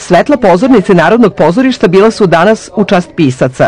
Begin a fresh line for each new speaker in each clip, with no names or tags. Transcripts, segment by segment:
Svetla pozornice Narodnog pozorišta bila su danas u čast pisaca.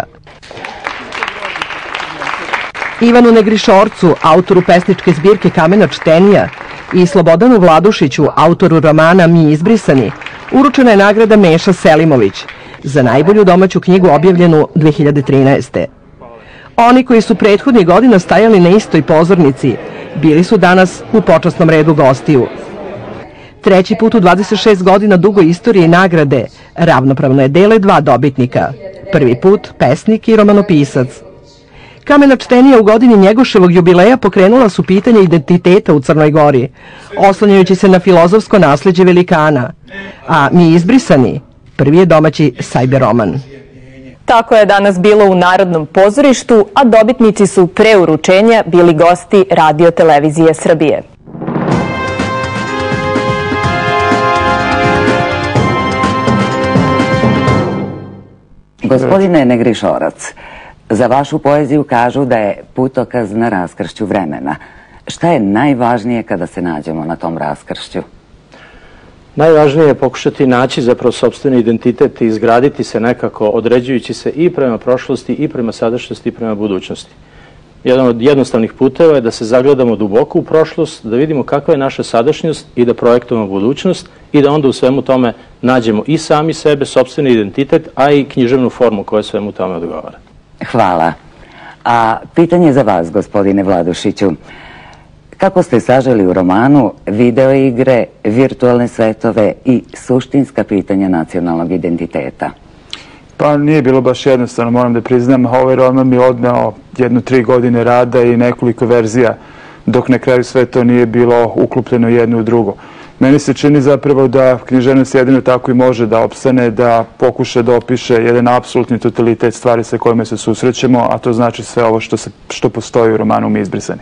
Ivanu Negrišorcu, autoru pesničke zbirke Kamena čtenija, i Slobodanu Vladušiću, autoru romana Mi izbrisani, uručena je nagrada Meša Selimović za najbolju domaću knjigu objavljenu 2013. Oni koji su prethodnih godina stajali na istoj pozornici, bili su danas u počasnom redu gostiju. Treći put u 26 godina dugoj istoriji nagrade ravnopravno je dele dva dobitnika. Prvi put pesnik i romanopisac. Kamena čtenija u godini Njegoševog jubileja pokrenula su pitanje identiteta u Crnoj Gori, oslanjajući se na filozofsko nasleđe velikana, a Mi izbrisani prvi je domaći sajber roman.
Tako je danas bilo u Narodnom pozorištu, a dobitnici su pre uručenja bili gosti Radio televizije Srbije.
Gospodine Negrišorac, za vašu poeziju kažu da je putokaz na raskršću vremena. Šta je najvažnije kada se nađemo na tom raskršću?
Najvažnije je pokušati naći zapravo sopstveni identitet i izgraditi se nekako, određujući se i prema prošlosti, i prema sadašnjosti, i prema budućnosti. Jedan od jednostavnih puteva je da se zagledamo duboko u prošlost, da vidimo kakva je naša sadašnjost i da projektujemo budućnost i da onda u svemu tome nađemo i sami sebe, sopstveni identitet, a i književnu formu koja svemu tome odgovara.
Hvala. A pitanje za vas, gospodine Vladušiću. Kako ste saželi u romanu videoigre, virtualne svetove i suštinska pitanja nacionalnog identiteta?
Pa nije bilo baš jednostavno, moram da priznam. Ovaj roman mi je odneo 1-3 godine rada i nekoliko verzija, dok na kraju sve to nije bilo uklopljeno jedno u drugo. Meni se čini zapravo da književnost jedino tako i može da opstane, da pokuša da opiše jedan apsolutni totalitet stvari sa kojima se susrećemo, a to znači sve ovo što postoji u romanu Mi izbrisani.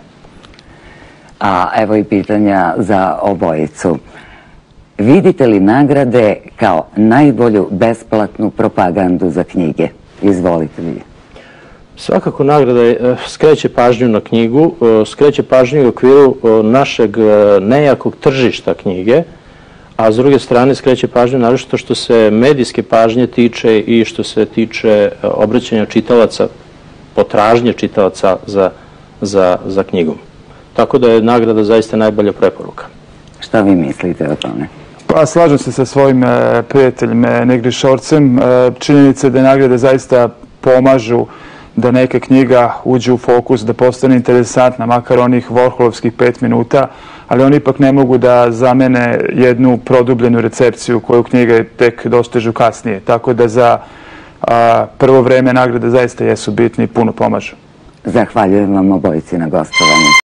A evo i pitanja za obojicu. Vidite li nagrade kao najbolju besplatnu propagandu za knjige? Izvolite vi.
Svakako nagrada skreće pažnju na knjigu, skreće pažnju u okviru našeg nejakog tržišta knjige, a s druge strane skreće pažnju naročito što se medijske pažnje tiče i što se tiče obraćanja čitalaca, potražnje čitalaca za knjigom. Tako da je nagrada zaista najbolja preporuka.
Šta vi mislite o tome?
Pa slažem se sa svojim prijateljem Negrišorcem. Činjenica je da nagrade zaista pomažu da neka knjiga uđe u fokus, da postane interesantna, makar onih Warholovskih 5 minuta, ali oni ipak ne mogu da zamene jednu produbljenu recepciju koju knjiga tek dostižu kasnije. Tako da za prvo vreme nagrade zaista jesu bitni i puno pomažu.
Zahvaljujem vam obojici na gostovanju.